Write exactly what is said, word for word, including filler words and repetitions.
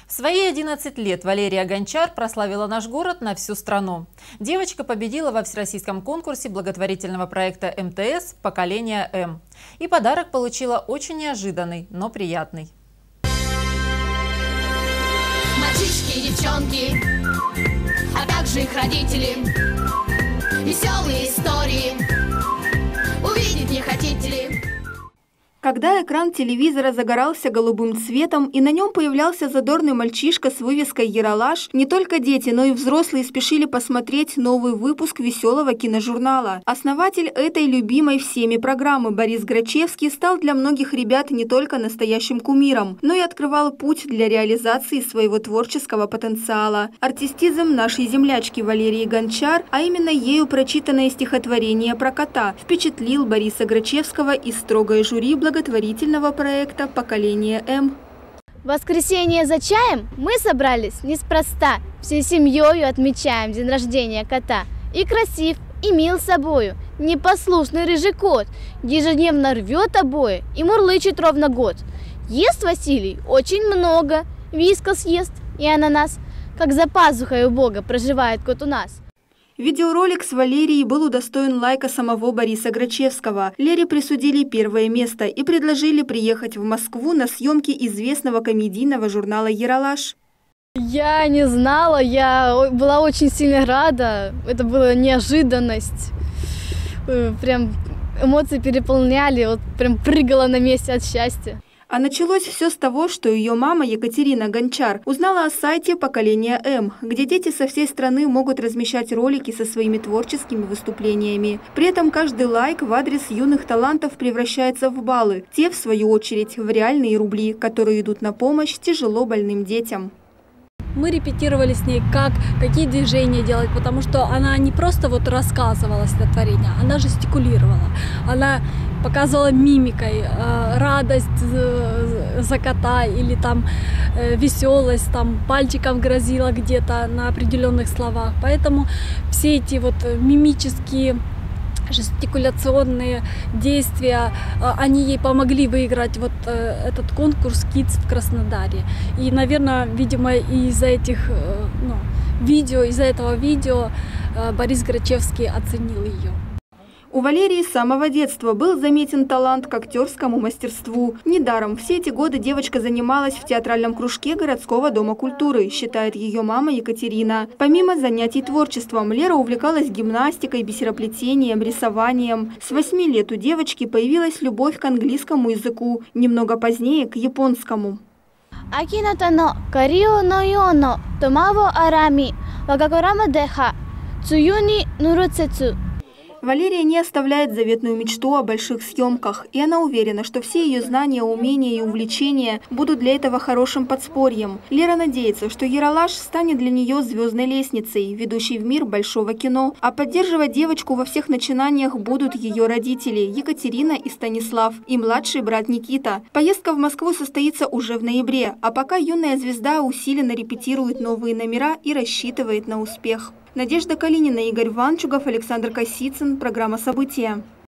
В свои одиннадцать лет Валерия Гончар прославила наш город на всю страну. Девочка победила во всероссийском конкурсе благотворительного проекта эм тэ эс «Поколение М». И подарок получила очень неожиданный, но приятный. Мальчишки, девчонки, а также их родители. Веселые истории увидеть не хотите ли? Когда экран телевизора загорался голубым цветом и на нем появлялся задорный мальчишка с вывеской «Ералаш», не только дети, но и взрослые спешили посмотреть новый выпуск веселого киножурнала. Основатель этой любимой всеми программы Борис Грачевский стал для многих ребят не только настоящим кумиром, но и открывал путь для реализации своего творческого потенциала. Артистизм нашей землячки Валерии Гончар, а именно ею прочитанное стихотворение про кота, впечатлил Бориса Грачевского и строгое жюри благотворительного проекта «Поколение М». В воскресенье за чаем мы собрались неспроста. Всей семьей отмечаем день рождения кота. И красив, и мил собою. Непослушный рыжий кот ежедневно рвет обои и мурлычет ровно год. Ест Василий очень много, вискас ест и ананас. Как за пазухой у Бога проживает кот у нас. Видеоролик с Валерией был удостоен лайка самого Бориса Грачевского. Лере присудили первое место и предложили приехать в Москву на съемки известного комедийного журнала «Ералаш». Я не знала, я была очень сильно рада. Это была неожиданность. Прям эмоции переполняли, вот прям прыгала на месте от счастья. А началось все с того, что ее мама Екатерина Гончар узнала о сайте «Поколение М», где дети со всей страны могут размещать ролики со своими творческими выступлениями. При этом каждый лайк в адрес юных талантов превращается в баллы, те, в свою очередь, в реальные рубли, которые идут на помощь тяжело больным детям. Мы репетировали с ней, как, какие движения делать, потому что она не просто вот рассказывала стихотворение, она жестикулировала, она показывала мимикой э, радость э, за кота или там э, веселость, там пальчиком грозила где-то на определенных словах. Поэтому все эти вот мимические жестикуляционные действия, они ей помогли выиграть вот этот конкурс Kids в Краснодаре. И, наверное, видимо, из-за этих ну, видео, из-за этого видео Борис Грачевский оценил ее. У Валерии с самого детства был заметен талант к актерскому мастерству. Недаром все эти годы девочка занималась в театральном кружке городского дома культуры, считает ее мама Екатерина. Помимо занятий творчеством, Лера увлекалась гимнастикой, бисероплетением, рисованием. С восьми лет у девочки появилась любовь к английскому языку, немного позднее к японскому. Акинатано карио но йоно томаво арами вагагорама деха цуюни нуруцецу. Валерия не оставляет заветную мечту о больших съемках, и она уверена, что все ее знания, умения и увлечения будут для этого хорошим подспорьем. Лера надеется, что «Ералаш» станет для нее звездной лестницей, ведущей в мир большого кино, а поддерживать девочку во всех начинаниях будут ее родители Екатерина и Станислав, и младший брат Никита. Поездка в Москву состоится уже в ноябре, а пока юная звезда усиленно репетирует новые номера и рассчитывает на успех. Надежда Калинина, Игорь Ванчугов, Александр Косицын. Программа «События».